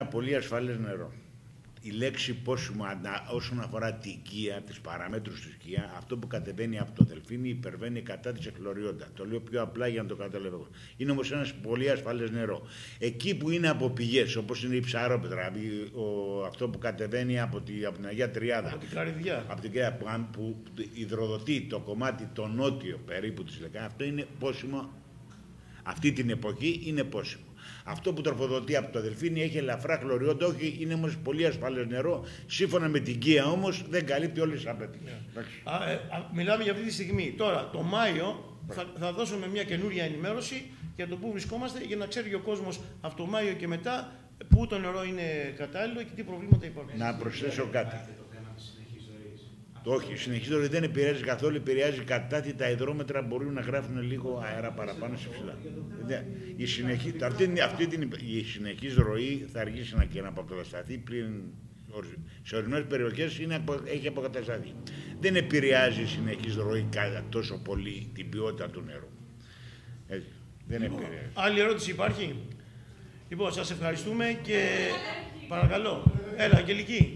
πολύ ασφαλές νερό. Η λέξη πόσιμο όσον αφορά την οικία, τις παραμέτρους της οικία, αυτό που κατεβαίνει από το Δελφίνι υπερβαίνει κατά της εχλωριόντα. Το λέω πιο απλά για να το καταλαβαίνω. Είναι όμως ένας πολύ ασφαλές νερό. Εκεί που είναι από πηγές, όπως είναι η Ψαρόπετρα, αυτό που κατεβαίνει από την Αγία Τριάδα, από την Καρυδιά, που υδροδοτεί το κομμάτι το νότιο περίπου της Λεκάνης, αυτό είναι πόσιμο. Αυτή την εποχή είναι πόσιμο. Αυτό που τροφοδοτεί από το Δελφίνι έχει ελαφρά χλωριόντα, όχι, είναι όμως πολύ ασφαλές νερό. Σύμφωνα με την ΚΙΑ όμως δεν καλύπτει όλες τις απαιτήσεις. Μιλάμε για αυτή τη στιγμή. Τώρα, το Μάιο θα δώσουμε μια καινούρια ενημέρωση για το πού βρισκόμαστε, για να ξέρει ο κόσμος από το Μάιο και μετά πού το νερό είναι κατάλληλο και τι προβλήματα υπάρχουν. Να προσθέσω κάτι. Όχι, η συνεχής ροή δεν επηρεάζει καθόλου, επηρεάζει κατά τι τα υδρόμετρα μπορούν να γράφουν λίγο αέρα παραπάνω σε ψηλά. Η συνεχής ροή θα αργήσει να αποκατασταθεί πλην σε ορισμένες περιοχές έχει αποκατασταθεί. Δεν επηρεάζει η συνεχής ροή τόσο πολύ την ποιότητα του νερού. Δεν επηρεάζει. Άλλη ερώτηση υπάρχει? Λοιπόν, σας ευχαριστούμε και παρακαλώ. Έλα, Αγγελική.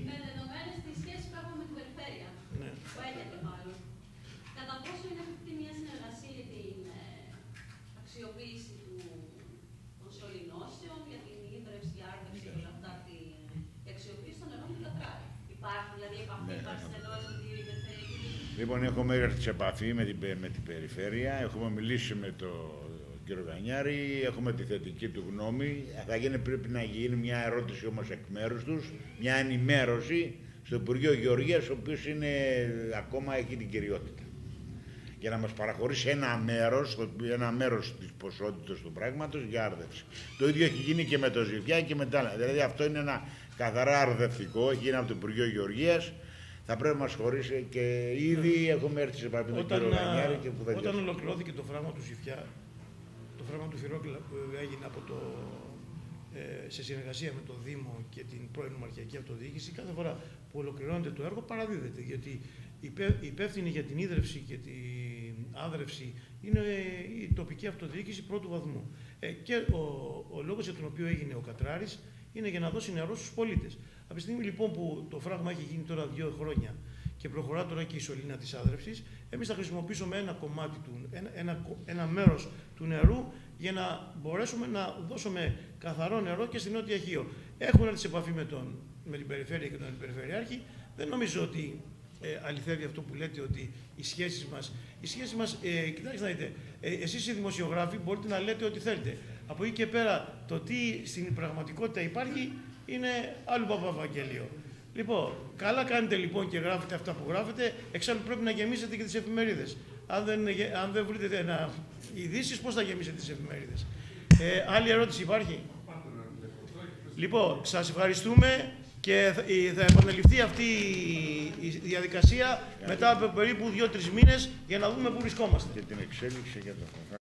Λοιπόν, έχουμε έρθει σε επαφή με την περιφέρεια, έχουμε μιλήσει με τον κύριο Γανιάρη, έχουμε τη θετική του γνώμη. Πρέπει να γίνει μια ερώτηση όμως εκ μέρους τους, μια ενημέρωση στο Υπουργείο Γεωργίας, ο οποίος ακόμα έχει την κυριότητα. Για να μας παραχωρήσει ένα μέρος της ποσότητας του πράγματος για άρδευση. Το ίδιο έχει γίνει και με το Ζυφιά και με τα άλλα. Δηλαδή αυτό είναι ένα καθαρά αρδευτικό, έχει γίνει από το Υπουργείο Γεωργίας. Θα πρέπει να μας χωρίσει και ήδη έχουμε έρθει σε επαφή με τον κύριο Γανιάρη και που δεν. Όταν ολοκληρώθηκε το φράγμα του Ζυφιά, το φράγμα του Φυρόκλα που έγινε σε συνεργασία με το Δήμο και την πρώην Νομαρχιακή Αυτοδιοίκηση, κάθε φορά που ολοκληρώνεται το έργο παραδίδεται. Γιατί υπεύθυνη για την ίδρυυση και την άδρευση είναι η τοπική αυτοδιοίκηση πρώτου βαθμού. Και ο λόγος για τον οποίο έγινε ο Κατράρης είναι για να δώσει νερό στους πολίτες. Από τη στιγμή λοιπόν που το φράγμα έχει γίνει τώρα 2 χρόνια και προχωρά τώρα και η σωλήνα της άδρευσης, εμείς θα χρησιμοποιήσουμε ένα κομμάτι ένα μέρος του νερού για να μπορέσουμε να δώσουμε καθαρό νερό και στην Νότια Χίο. Έχουν έρθει σε επαφή με την Περιφέρεια και τον Περιφερειάρχη. Δεν νομίζω ότι αληθεύει αυτό που λέτε ότι οι σχέσεις μας, κοιτάξτε να δείτε, εσείς οι δημοσιογράφοι μπορείτε να λέτε ό,τι θέλετε. Από εκεί και πέρα το τι στην πραγματικότητα υπάρχει είναι άλλο Παπαβαγγέλιο. Λοιπόν, καλά κάνετε λοιπόν και γράφετε αυτά που γράφετε, εξάλλου πρέπει να γεμίσετε και τις εφημερίδες. Αν δεν βρείτε ειδήσεις, πώς θα γεμίσετε τις εφημερίδες. Άλλη ερώτηση υπάρχει? Λοιπόν, σας ευχαριστούμε και θα επαναληφθεί αυτή η διαδικασία μετά από περίπου 2-3 μήνες για να δούμε πού βρισκόμαστε. Και την εξέλιξη για το